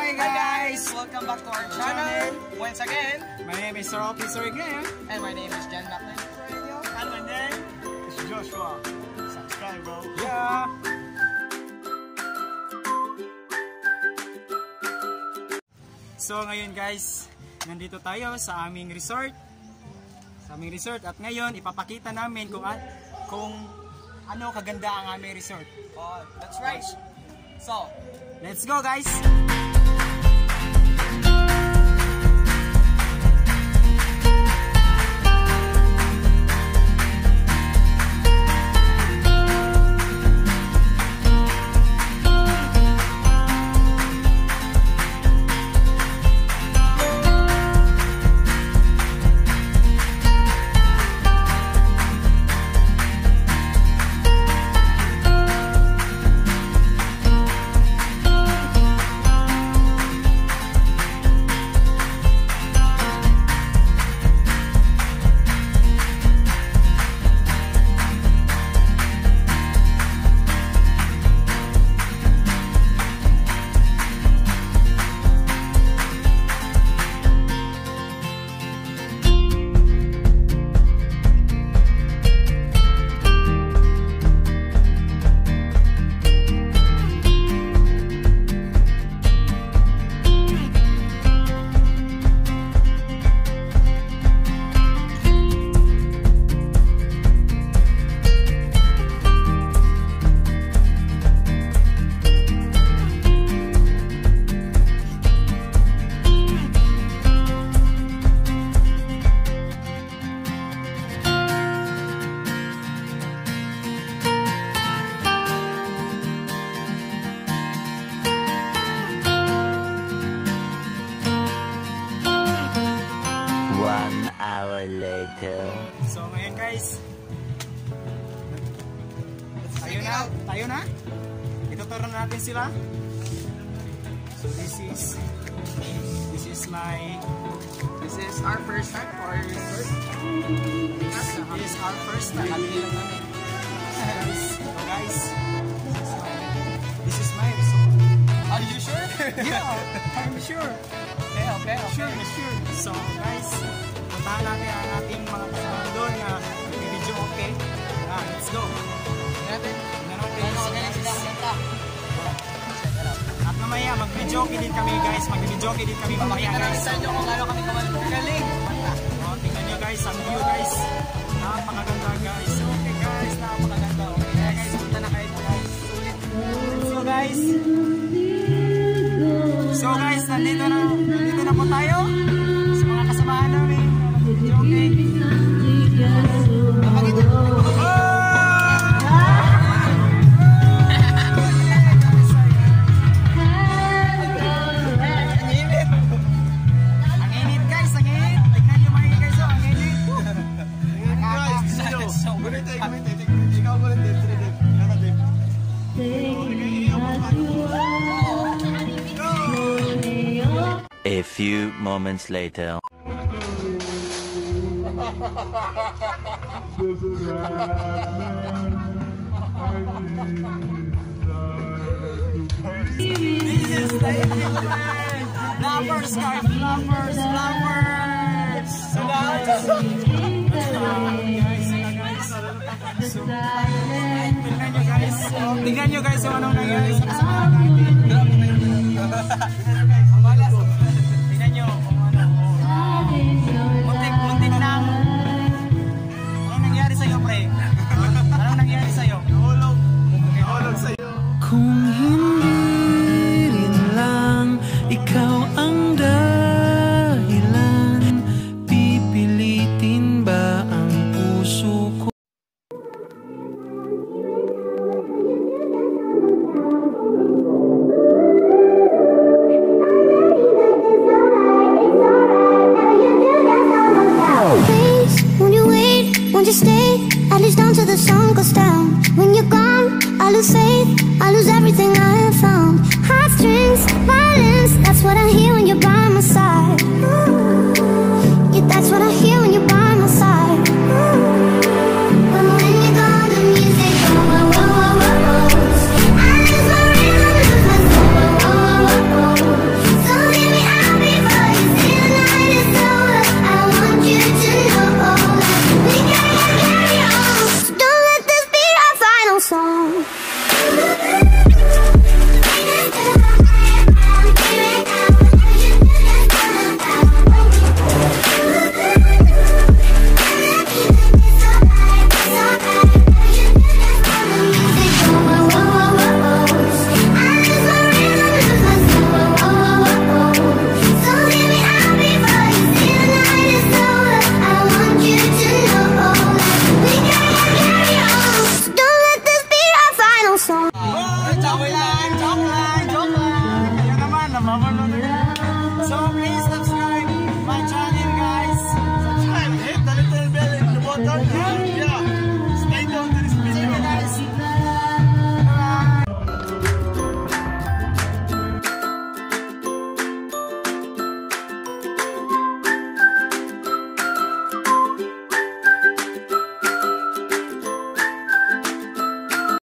Hi guys! Welcome back to our channel. Once again, My name is Sir Officer again. and my name is Jan Macklin. And my name is Joshua. Subscribe, bro. Yeah! So ngayon guys, nandito tayo sa aming resort. At ngayon ipapakita namin kung ano kaganda ang aming resort. Oh, that's right. So, Let's go guys! So ngayon guys, tayo na. Ituturo natin sila. So this is our first time This is our first time. So guys, this is my resort. are you sure? Yeah, I'm sure. Okay. Sure. So guys, puntahan natin ang ating mga kasama doon na video, okay? Let's go. Tingnan natin. At mamaya, mag-video din kami guys. Mag-video din kami mamaya guys. Sa inyo kung ano kami galing. Tingnan nyo guys, ang view guys. Napakaganda guys. Okay guys, napakaganda. Okay guys, punta na kayo guys. So guys, nandito na po tayo sa mga kasamahan namin. Okay. Ang init guys, ang init. Tignan nyo mga guys, ang init. Ikaw mo rin, Dave. A few moments later. Flappers guys, flappers. Tingnan nyo guys yung anong nangyari sa kasama natin. Tingnan nyo kung ano. Muntik lang. Anong nangyari sa'yo, pre? Anong nangyari sa'yo? Nahulog sa'yo. Kung hindi rin lang ikaw ang dahilan, pipilitin ba ang puso ko? Won't you stay, at least until the sun goes down? When you're gone, I lose faith, I lose everything I have found. Heartstrings, violence, that's what I hear.